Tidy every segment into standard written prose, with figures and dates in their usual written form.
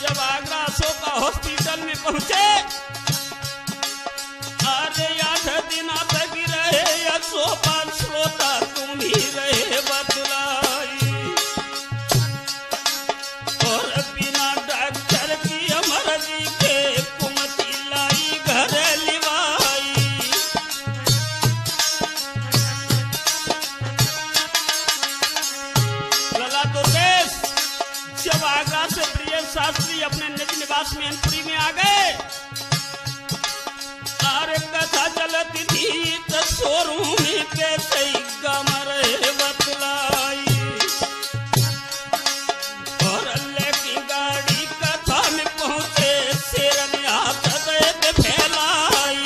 जब आगरा अशोका हॉस्पिटल में पहुंचे, अरे 8 दिन तक रहे अशोका श्रोता तुम ही रहे बतलाई, और बिना डॉक्टर की मर्जी के कुमति लाई घर लिवाई। लला तो देश जब आगरा से ब्रिजेश शास्त्री अपने निज निवास मैनपुरी में आ गए, अरे कथा चलती थी तो शोरूम के सही गमर बतलाई, और अल्लाह की गाड़ी कथा में पहुंचे शेर ने हाथ दे फैलाई।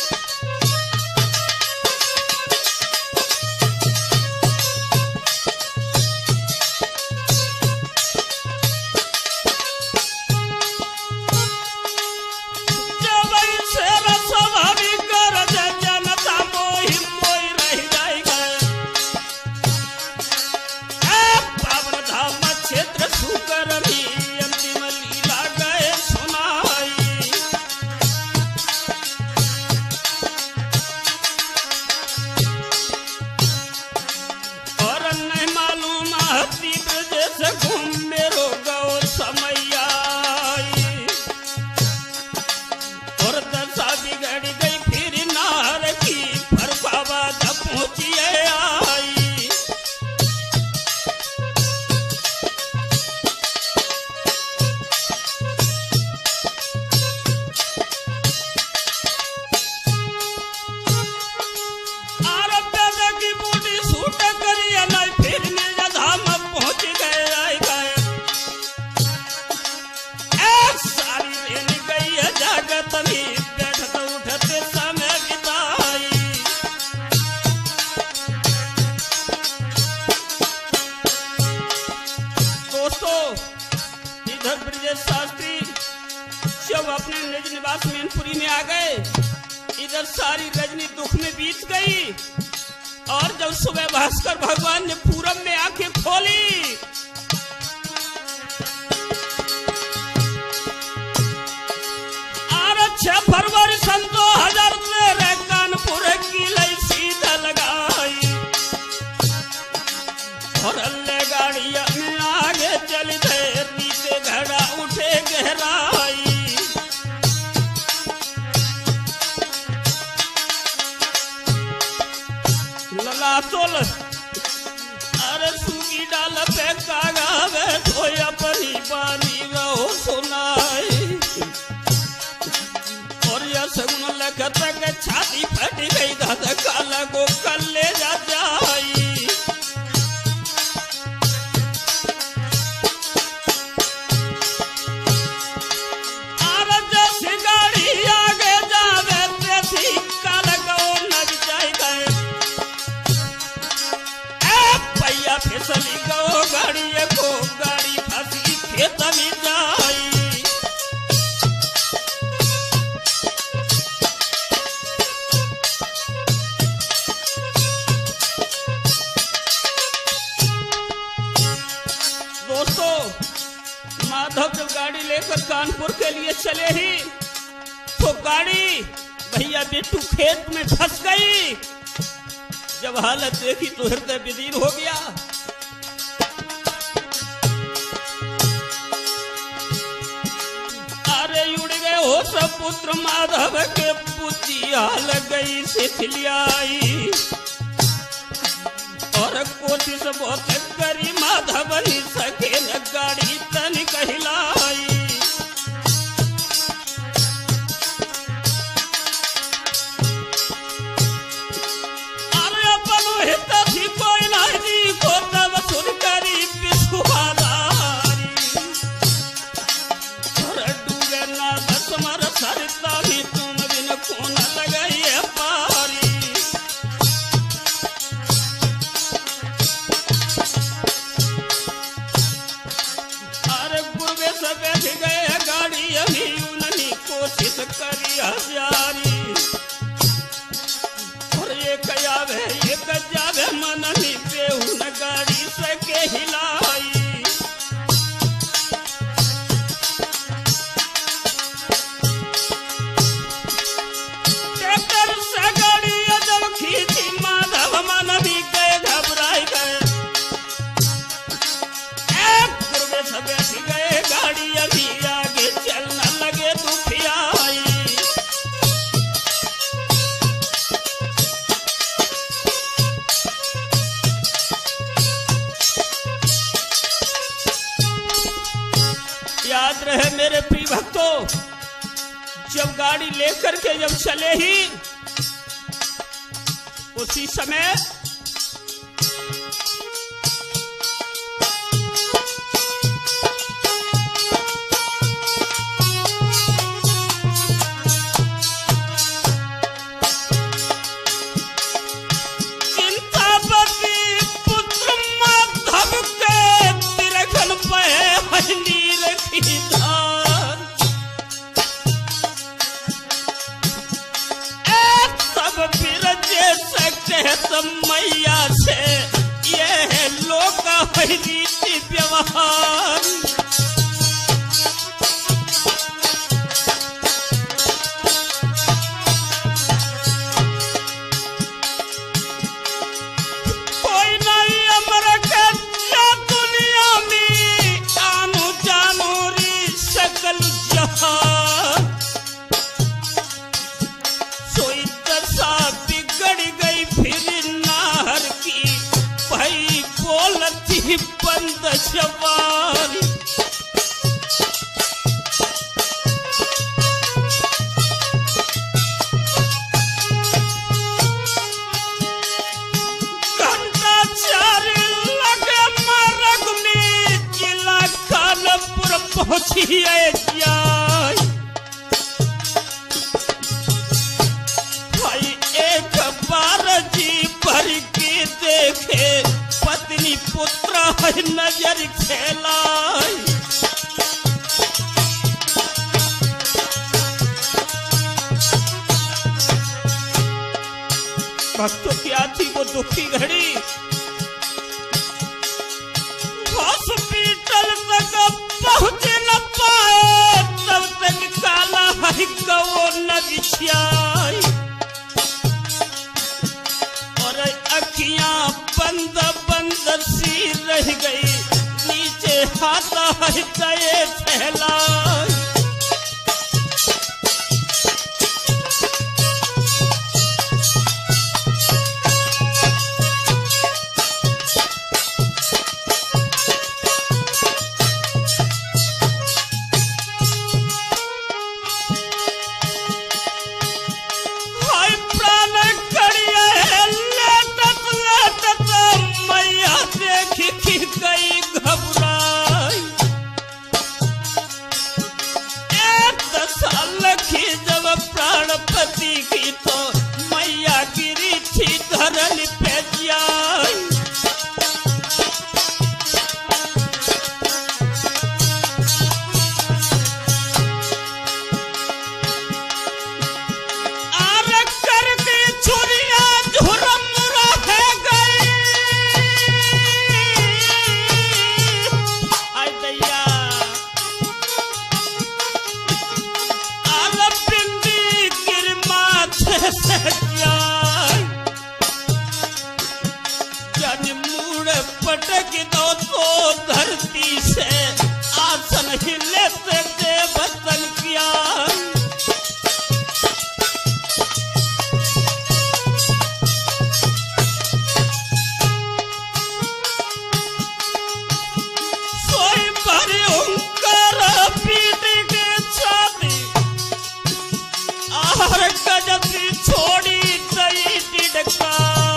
अपने निज निवास मैनपुरी में आ गए, इधर सारी रजनी दुख में बीत गई, और जब सुबह भास्कर भगवान ने पूरब में आंखें खोली, और 6 फरवरी सन 2000 में कानपुर की लई सीधा लगाई, और अल्लाह गाड़िया में आगे चल गए, नीचे घड़ा उठे गहराई। ललाटोल अरे सूगी डाल पे कागावे धोय अपनी बानी रहो सुनाई, और यह सगुन लखत के छाती फट गई दादा काला को कल ले जा जाई। फिसली गो गाड़ी को गाड़ी फंसी खेत में जाई। दोस्तों, माधव जब गाड़ी लेकर कानपुर के लिए चले ही तो गाड़ी भैया बिट्टू खेत में फंस गई। जब हालत देखी तो हृदय विदीर हो गया। अरे उड़ गए हो सब पुत्र माधव के पुतिया लग गई सिथलियाई, और कोशिश बहुत करी माधव ही सके न गाड़ी तन कहलाई। रहे मेरे प्रिय भक्तों, जब गाड़ी लेकर के जब चले ही उसी समय मैया से ये है लोक रीति व्यवहार। कोई नहीं अमर के दुनिया में आनु जानु री सकल जहां, सोई दशा बिगड़ गई फिर नाहर की भाई बोलती बंद जवान। घंटा चार लगे मार्ग में जिला कानपुर पहुंची जाए। भाई एक बार जी भर के देखे पत्नी पुत्र है नजर खेलाए। भक्तों क्या थी वो दुखी घड़ी, हॉस्पिटल तक पहुंच न पाए तब तक काला है गो न बिछाई और अखियां बंद बंद सी रह गई, नीचे हाथ है दये फैलाई। गई घबराई एक साल की जब प्राणपति की तो मैया गिरी थी धरल पे जाई। आर करके छुरिया झुरम रह गई, जन मुड़ पटक दो तो धरती से आसन हिले से देवतन किया। सोई भरे उनकर पीठ के छाती आहर गजती छोड़ी दई डिडका।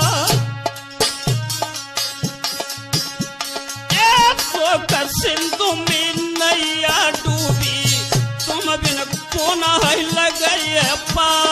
कर सिंधु में नैया डूबी तुम बिन कोना है लगे पा।